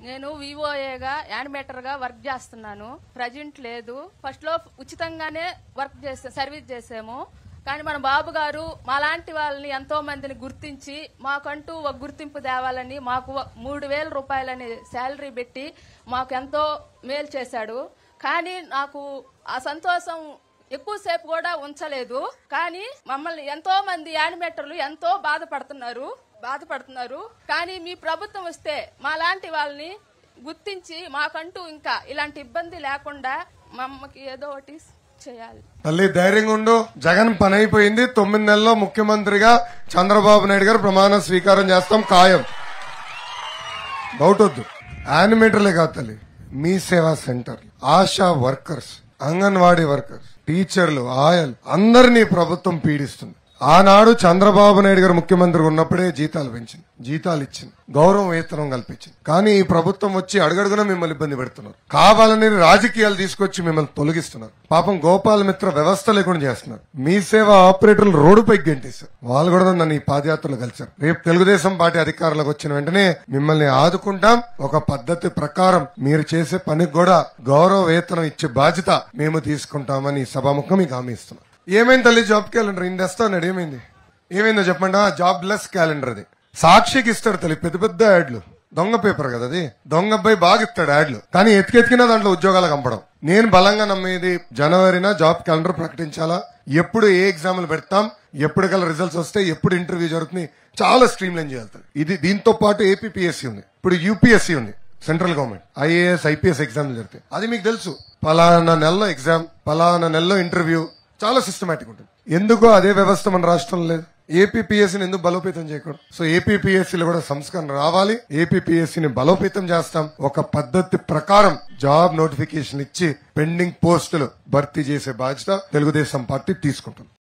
నేను వివోఏగా యానిమేటర్ గా వర్క్ చేస్తున్నాను. ప్రజెంట్ లేదు. ఫస్ట్ లో ఉచితంగానే సర్వీస్ చేసాము. కానీ మన బాబు గారు మాలాంటి వాళ్ళని ఎంతో మందిని గుర్తించి మాకంటూ ఒక గుర్తింపు తేవాలని మాకు 3,000 రూపాయలని శాలరీ పెట్టి మాకు ఎంతో మేలు చేశాడు. కానీ నాకు ఆ సంతోషం ఎక్కువసేపు కూడా ఉంచలేదు. కానీ మమ్మల్ని ఎంతో మంది యానిమేటర్లు ఎంతో బాధపడుతున్నారు. కానీ మీ ప్రభుత్వం వస్తే మాలాంటి వాళ్ళని గుర్తించి మాకంటూ ఇంకా ఇలాంటి ఇబ్బంది లేకుండా మమ్మకి ఏదో ఒకటి చేయాలి. తల్లి ధైర్యంగా ఉండు. జగన్ పని అయిపోయింది. 9 నెలల్లో ముఖ్యమంత్రిగా చంద్రబాబు నాయుడు గారు ప్రమాణ స్వీకారం చేస్తాం ఖాయం. డౌట్ వద్దు. యానిమేటర్లే కాదు తల్లి, మీ సేవా centre, ASHA workers, anganwadi workers, టీచర్లు, ఆయలు అందరినీ ప్రభుత్వం పీడిస్తుంది. ఆనాడు చంద్రబాబు నాయుడు గారు ముఖ్యమంత్రి ఉన్నప్పుడే జీతాలు పెంచింది, జీతాలు ఇచ్చింది, గౌరవ వేతనం కల్పించింది. కానీ ఈ ప్రభుత్వం వచ్చి అడుగడుగునా మిమ్మల్ని ఇబ్బంది పెడుతున్నారు. కావాలని రాజకీయాలు తీసుకొచ్చి మిమ్మల్ని తొలగిస్తున్నారు. పాపం గోపాల్ మిత్ర వ్యవస్థ లేకుండా చేస్తున్నారు. మీ సేవా ఆపరేటర్లు రోడ్డుపైకి గెంటేశారు. వాళ్ళు కూడా నన్ను ఈ పాదయాత్రలో కలిశారు. రేపు తెలుగుదేశం పార్టీ అధికారంలోకి వచ్చిన వెంటనే మిమ్మల్ని ఆదుకుంటాం. ఒక పద్ధతి ప్రకారం మీరు చేసే పనికి కూడా గౌరవ వేతనం ఇచ్చే బాధ్యత మేము తీసుకుంటామని సభాముఖం మీకు హామీ ఇస్తున్నాం. ఏమైంది తల్లి జాబ్ క్యాలెండర్ ఇంత తెస్తాడు? ఏమైందో చెప్పండి. జాబ్ లెస్ క్యాలెండర్ అది సాక్షికి ఇస్తాడు తల్లి. పెద్ద పెద్ద యాడ్లు, దొంగ పేపర్ కదా అది. దొంగ అబ్బాయి బాగా ఇస్తాడు యాడ్లు, కానీ ఎతికెతికినా దాంట్లో ఉద్యోగాలు కంపడం. నేను బలంగా నమ్మేది జనవరిన జాబ్ క్యాలెండర్ ప్రకటించాలా, ఎప్పుడు ఏ ఎగ్జామ్లు పెడతాం, ఎప్పటికల్లా రిజల్ట్స్ వస్తాయి, ఎప్పుడు ఇంటర్వ్యూ జరుగుతుంది, చాలా స్ట్రీమ్ లైన్ చేయాలి. ఇది దీంతో పాటు ఏపీపీఎస్సీ ఉంది, ఇప్పుడు యూపీఎస్సీ ఉంది, సెంట్రల్ గవర్నమెంట్ ఐఏఎస్ ఐపీఎస్ ఎగ్జామ్లు జరుగుతాయి. అది మీకు తెలుసు. పలానా నెలలో ఎగ్జామ్, పలానా నెలలో ఇంటర్వ్యూ, చాలా సిస్టమేటిక్ ఉంటుంది. ఎందుకో అదే వ్యవస్థ మన రాష్ట్రంలో లేదు. ఏపీపీఎస్సీని ఎందుకు బలోపేతం చేయకూడదు? సో ఏపీపీఎస్సీలో కూడా సంస్కరణ రావాలి. ఏపీపీఎస్సీని బలోపేతం చేస్తాం. ఒక పద్ధతి ప్రకారం జాబ్ నోటిఫికేషన్ ఇచ్చి పెండింగ్ పోస్టులు భర్తీ చేసే బాధ్యత తెలుగుదేశం పార్టీ తీసుకుంటుంది.